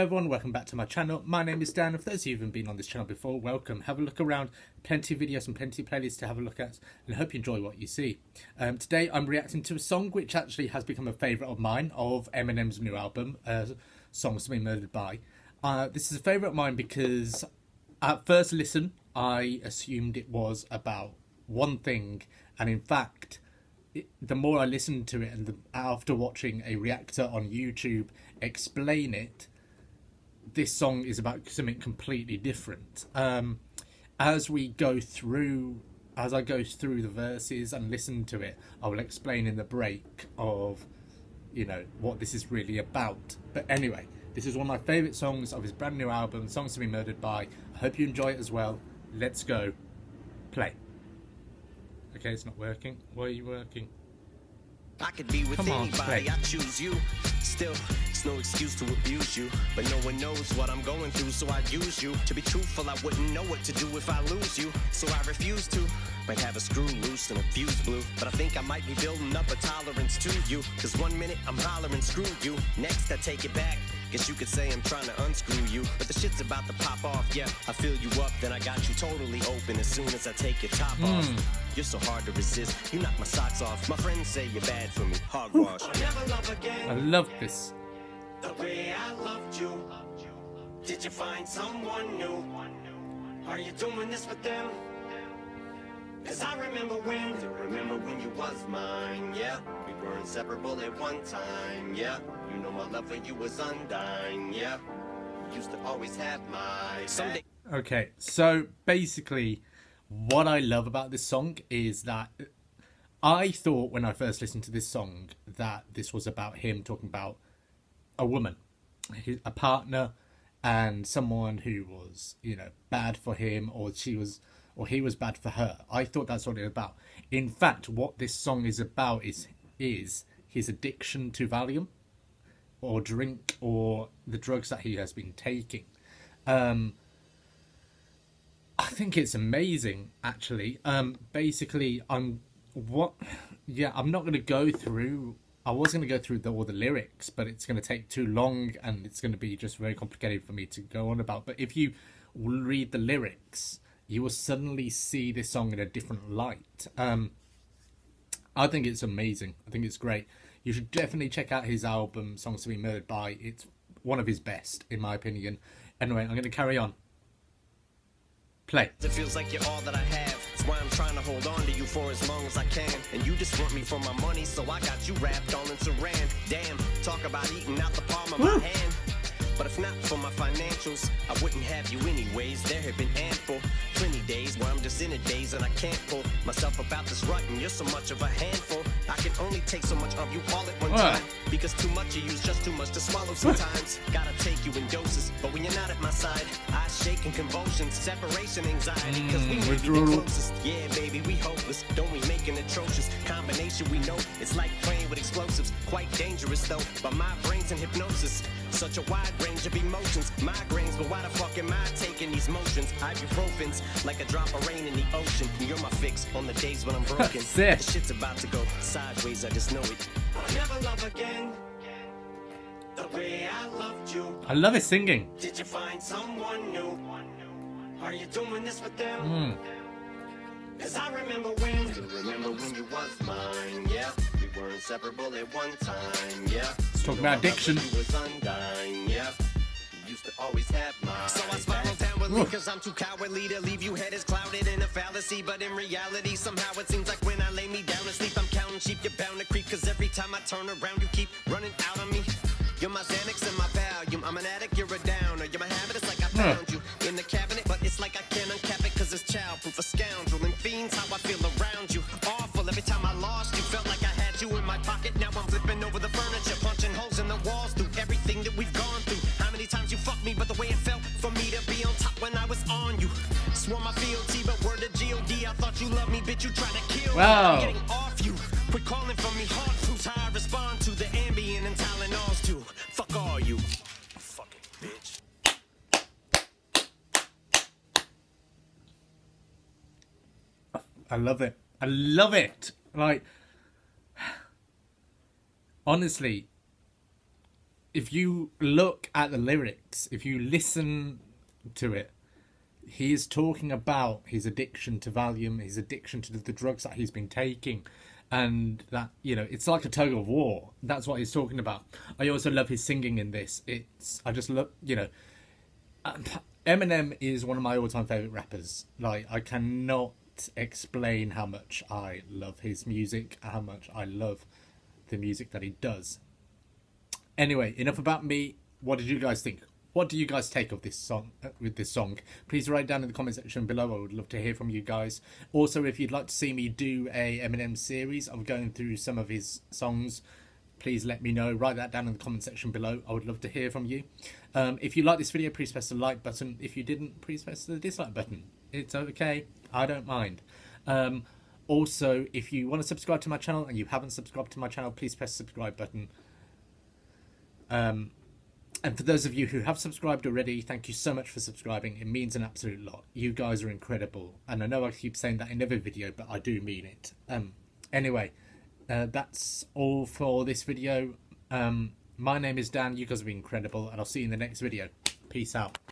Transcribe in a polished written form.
everyone, welcome back to my channel. My name is Dan. If those of you who haven't been on this channel before, welcome. Have a look around, plenty of videos and plenty of playlists to have a look at, and I hope you enjoy what you see. Today I'm reacting to a song which actually has become a favourite of mine, of Eminem's new album, Songs to Be Murdered By. This is a favourite of mine because at first listen I assumed it was about one thing, and in fact the more I listened to it, and after watching a reactor on YouTube explain it, this song is about something completely different. As I go through the verses and listen to it, I will explain in the break of, you know, what this is really about. But anyway, this is one of my favourite songs of his brand new album, Songs to Be Murdered By. I hope you enjoy it as well. Let's go. Play. Okay, it's not working. Why are you working? I could be with anybody, I choose you. Still, it's no excuse to abuse you, but no one knows what I'm going through, so I use you. To be truthful, I wouldn't know what to do if I lose you, so I refuse to. Might have a screw loose and a fuse blew, but I think I might be building up a tolerance to you. Cause one minute I'm hollering screw you, next I take it back. Guess you could say I'm trying to unscrew you, but the shit's about to pop off. Yeah, I fill you up, then I got you totally open as soon as I take your top off. You're so hard to resist, you knock my socks off. My friends say you're bad for me, hogwash. Never love again. I love this. The way I loved you. Did you find someone new? Are you doing this with them? Cause I remember when you was mine, yeah. We were inseparable at one time, yeah. You know my love for you was undying, yeah. You used to always have my someday. Okay, so basically what I love about this song is that I thought when I first listened to this song that this was about him talking about a woman, a partner, and someone who was, you know, bad for him, or he was bad for her. I thought that's what it was about. In fact, what this song is about is his addiction to Valium or drink or the drugs that he has been taking. I think it's amazing, actually. Basically, I'm not going to go through. I was going to go through all the lyrics, but it's going to take too long, and it's going to be just very complicated for me to go on about. But if you read the lyrics, you will suddenly see this song in a different light. I think it's amazing. I think it's great. You should definitely check out his album, Songs to Be Murdered By. It's one of his best, in my opinion. Anyway, I'm going to carry on. Play. It feels like you're all that I have. That's why I'm trying to hold on to you for as long as I can. And you just want me for my money, so I got you wrapped all in saran. Damn, talk about eating out the palm of my hand. But if not for my financials, I wouldn't have you anyways. There have been ample, plenty days where I'm just in a daze and I can't pull myself about this rut, and you're so much of a handful. I can only take so much of you all at one time, because too much you use just too much to swallow sometimes. Gotta take you in doses, but when you're not at my side, I shake in convulsions, separation anxiety, cause we may be the closest. Yeah, baby, we hopeless. Don't we make an atrocious combination? We know it's like playing with explosives, quite dangerous though. But my brain's in hypnosis, such a wide range of emotions, migraines, but why the fuck am I taking these motions? Ibuprofen's like a drop of rain in the ocean. You're my fix on the days when I'm broken. The shit's about to go sideways, I just know it. I'll never love again the way I loved you. I love his singing. Did you find someone new? Are you doing this with them? Cause I remember when you was mine, yeah. We were inseparable at one time, yeah. Let's talk about addiction. You was undying, yeah. You used to always have mine. So I spiraled downwardly cause I'm too cowardly to leave you head is clouded in a fallacy. But in reality, somehow it seems like when I lay me down to sleep, I'm counting sheep, you're bound to creep. Cause every time I turn around, you keep running out on me. You're my Xanax and my Valium. I'm an addict, you're a downer. You're my habit, it's like I found you in the cabinet, but it's like I can't uncap it cause it's childproof. A scoundrel and fiends, how I feel around you. Awful, every time I lost you, felt like I had you in my pocket. Now I'm flipping over the furniture, punching holes in the walls through everything that we've gone through. How many times you fucked me, but the way it felt for me to be on top when I was on you. Swore my fealty, but word to G.O.D. I thought you loved me, bitch, you tried to kill me. I'm getting off you. Quit calling for me, hard proofs how I respond to the Ambien and Tylenols too. Fuck all you. Fucking bitch. I love it. I love it. Like, honestly, if you look at the lyrics, if you listen to it, he is talking about his addiction to Valium, his addiction to the drugs that he's been taking, and that, you know, it's like a tug of war. That's what he's talking about. I also love his singing in this. I just love, you know, Eminem is one of my all-time favorite rappers. Like, I cannot explain how much I love his music, how much I love the music that he does. Anyway, enough about me. What did you guys think? What do you guys take of this song? With this song, please write down in the comment section below. I would love to hear from you guys. Also, if you'd like to see me do a Eminem series, I'm going through some of his songs. Please let me know. Write that down in the comment section below. I would love to hear from you. If you like this video, please press the like button. If you didn't, please press the dislike button. It's okay. I don't mind. Also, if you want to subscribe to my channel and you haven't subscribed to my channel, please press the subscribe button. And for those of you who have subscribed already, thank you so much for subscribing. It means an absolute lot. You guys are incredible. And I know I keep saying that in every video, but I do mean it. Anyway, that's all for this video. My name is Dan. You guys have been incredible. And I'll see you in the next video. Peace out.